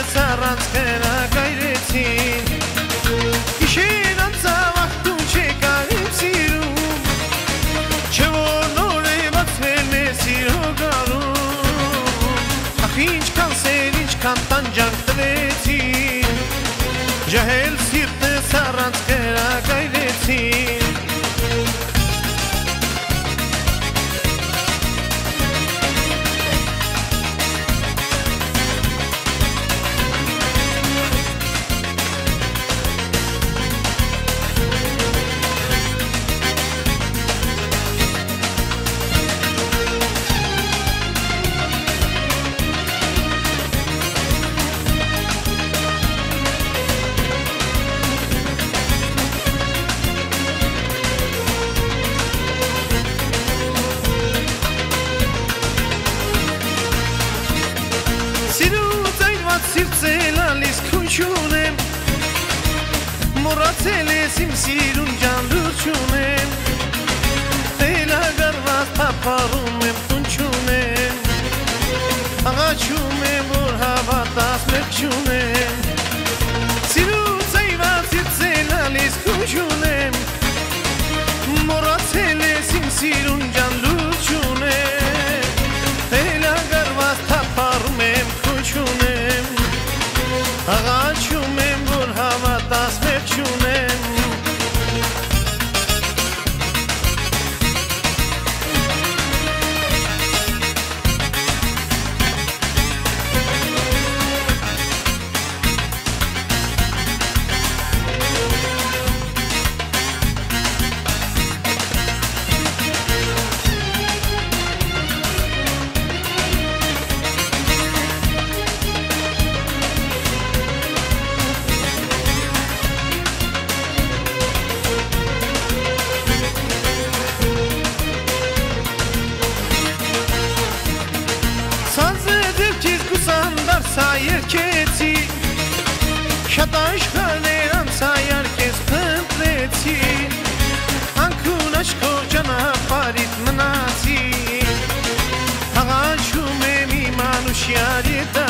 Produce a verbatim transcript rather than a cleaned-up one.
սառած կրակայրեցին Իշեր անցավ աղթուն չեկար իմ սիրում Չէ որ նոր է բացվել մեր սիրո գարուն Ախ ինչքան սեր, ինչքան տանջանք տվեցին Ջահել սիրտը սառած կրակայրեցին Սիրծելալիս քուն չունեմ Մոռացել ես իմ սիրուն ջան լուր չունեմ Տելագարված թափառում եմ տուն չունեմ Աղաչում եմ որ հավատաս մեղք չունեմ Սիրուց այված սիրծելալիս քուն չունեմ Մոռացել ես իմ սիրուն ջան լուր չունեմ Տելագարված թափառում եմ քուն չունեմ Աղաչում եմ, որ հավատաս մեղք չունեմ Սա երկեցի Շատ աշխարհներ անցա երկես փնտրեցի Անքուն աչքով ճանապարհիդ մնացի Աղաչում եմ իմ անուշյար